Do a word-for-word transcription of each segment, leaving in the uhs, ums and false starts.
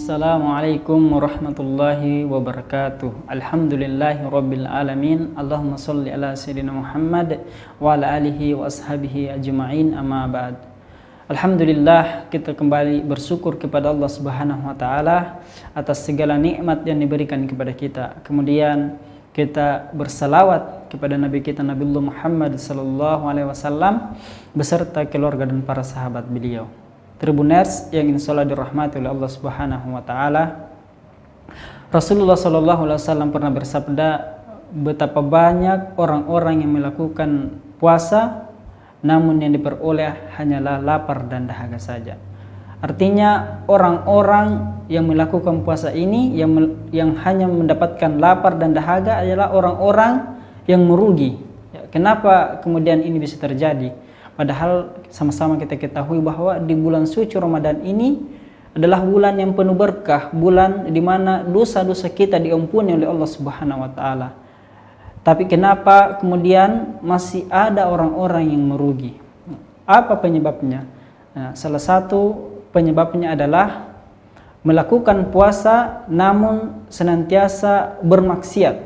Assalamualaikum warahmatullahi wabarakatuh. Alhamdulillahi rabbil alamin. Allahumma salli ala sayyidina Muhammad wa ala alihi wa ashabihi ajma'in, amma ba'd. Alhamdulillah, kita kembali bersyukur kepada Allah Subhanahu wa taala atas segala nikmat yang diberikan kepada kita. Kemudian kita bersalawat kepada Nabi kita Nabiullah Muhammad sallallahu alaihi wasallam beserta keluarga dan para sahabat beliau. Tribuners yang insya Allah dirahmati oleh Allah Subhanahu wa taala, Rasulullah sallallahu alaihi wasallam pernah bersabda, betapa banyak orang-orang yang melakukan puasa namun yang diperoleh hanyalah lapar dan dahaga saja. Artinya orang-orang yang melakukan puasa ini yang yang hanya mendapatkan lapar dan dahaga adalah orang-orang yang merugi. Kenapa kemudian ini bisa terjadi? Padahal sama-sama kita ketahui bahwa di bulan suci Ramadan ini adalah bulan yang penuh berkah, bulan di mana dosa-dosa kita diampuni oleh Allah Subhanahu wa taala. Tapi kenapa kemudian masih ada orang-orang yang merugi? Apa penyebabnya? Nah, salah satu penyebabnya adalah melakukan puasa namun senantiasa bermaksiat.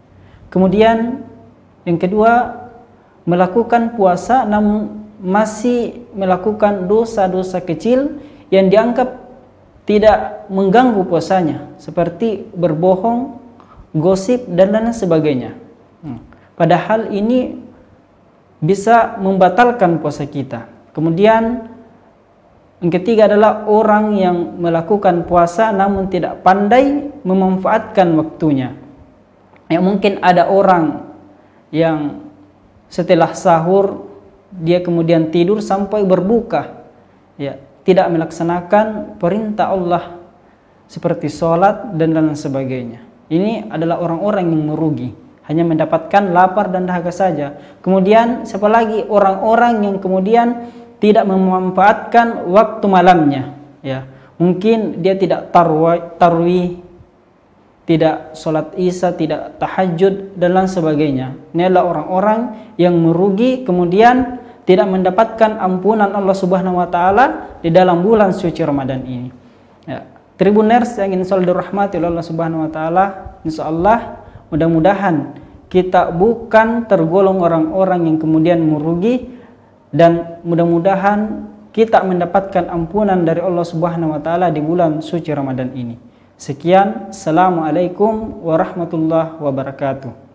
Kemudian yang kedua, melakukan puasa namun masih melakukan dosa-dosa kecil yang dianggap tidak mengganggu puasanya, seperti berbohong, gosip, dan lain sebagainya. Padahal ini bisa membatalkan puasa kita. Kemudian yang ketiga adalah orang yang melakukan puasa namun tidak pandai memanfaatkan waktunya. Ya, mungkin ada orang yang setelah sahur dia kemudian tidur sampai berbuka, ya, tidak melaksanakan perintah Allah seperti sholat dan lain sebagainya. Ini adalah orang-orang yang merugi, hanya mendapatkan lapar dan dahaga saja. Kemudian siapa lagi? Orang-orang yang kemudian tidak memanfaatkan waktu malamnya, ya. Mungkin dia tidak tarwih, tidak sholat isya, tidak tahajud, dan lain sebagainya. Ini adalah orang-orang yang merugi, kemudian tidak mendapatkan ampunan Allah Subhanahu wa taala di dalam bulan suci Ramadan ini. Ya. Tribuners yang insya Allah dirahmati oleh Allah Subhanahu wa taala, insya Allah mudah-mudahan kita bukan tergolong orang-orang yang kemudian merugi, dan mudah-mudahan kita mendapatkan ampunan dari Allah Subhanahu wa taala di bulan suci Ramadan ini. Sekian, assalamualaikum warahmatullahi wabarakatuh.